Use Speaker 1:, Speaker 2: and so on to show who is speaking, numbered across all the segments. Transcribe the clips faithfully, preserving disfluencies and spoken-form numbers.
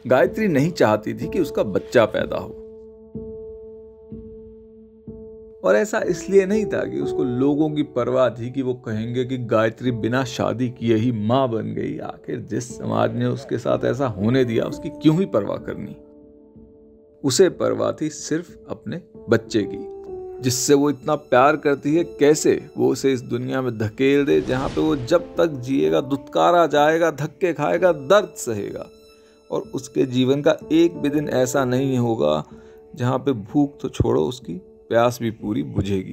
Speaker 1: गायत्री नहीं चाहती थी कि उसका बच्चा पैदा हो, और ऐसा इसलिए नहीं था कि उसको लोगों की परवाह थी कि वो कहेंगे कि गायत्री बिना शादी किए ही मां बन गई। आखिर जिस समाज ने उसके साथ ऐसा होने दिया, उसकी क्यों ही परवाह करनी। उसे परवाह थी सिर्फ अपने बच्चे की, जिससे वो इतना प्यार करती है। कैसे वो उसे इस दुनिया में धकेल दे जहां पे वो जब तक जिएगा दुत्कारा जाएगा, धक्के खाएगा, दर्द सहेगा, और उसके जीवन का एक भी दिन ऐसा नहीं होगा जहां पे भूख तो छोड़ो, उसकी प्यास भी पूरी बुझेगी।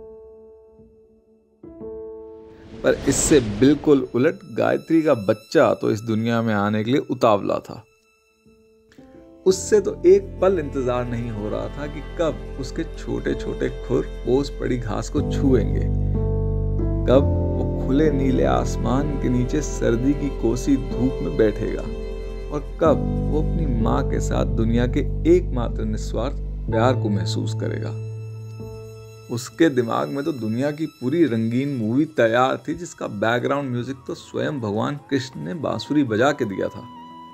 Speaker 1: पर इससे बिल्कुल उलट गायत्री का बच्चा तो इस दुनिया में आने के लिए उतावला था। उससे तो एक पल इंतजार नहीं हो रहा था कि कब उसके छोटे छोटे खुर ओस पड़ी घास को छुएंगे, कब वो खुले नीले आसमान के नीचे सर्दी की कोसी धूप में बैठेगा, और कब वो अपनी माँ के साथ दुनिया के एकमात्र निस्वार्थ प्यार को महसूस करेगा। उसके दिमाग में तो दुनिया की पूरी रंगीन मूवी तैयार थी, जिसका बैकग्राउंड म्यूजिक तो स्वयं भगवान कृष्ण ने बांसुरी बजा के दिया था।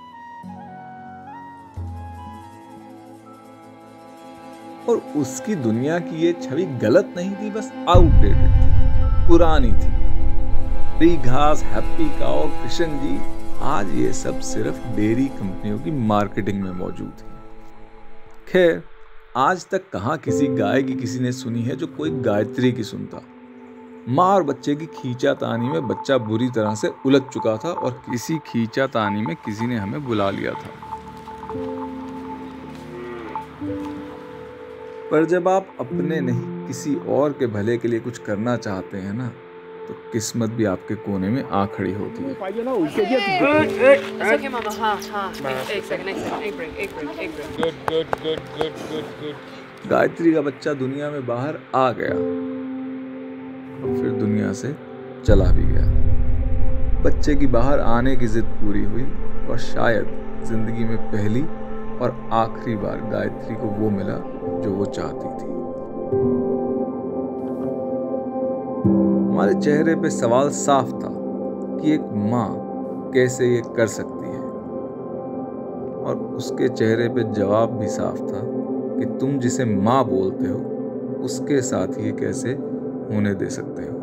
Speaker 1: और उसकी दुनिया की ये छवि गलत नहीं थी, बस आउटडेटेड थी, पुरानी थी। फ्री घास, हैप्पी काउ, कृष्ण जी, आज ये सब सिर्फ डेयरी कंपनियों की मार्केटिंग में मौजूद है। खैर, आज तक कहां किसी गाय की किसी ने सुनी है जो कोई गायत्री की सुनता। माँ और बच्चे की खींचातानी में बच्चा बुरी तरह से उलझ चुका था, और किसी खींचातानी में किसी ने हमें बुला लिया था। पर जब आप अपने नहीं किसी और के भले के लिए कुछ करना चाहते हैं ना, तो किस्मत भी आपके कोने में आ खड़ी होती है। गायत्री का बच्चा दुनिया में बाहर आ गया, और फिर दुनिया से चला भी गया। बच्चे की बाहर आने की जिद पूरी हुई, और शायद जिंदगी में पहली और आखिरी बार गायत्री को वो मिला जो वो चाहती थी। हमारे चेहरे पे सवाल साफ था कि एक माँ कैसे ये कर सकती है, और उसके चेहरे पे जवाब भी साफ था कि तुम जिसे माँ बोलते हो उसके साथ ये कैसे होने दे सकते हो।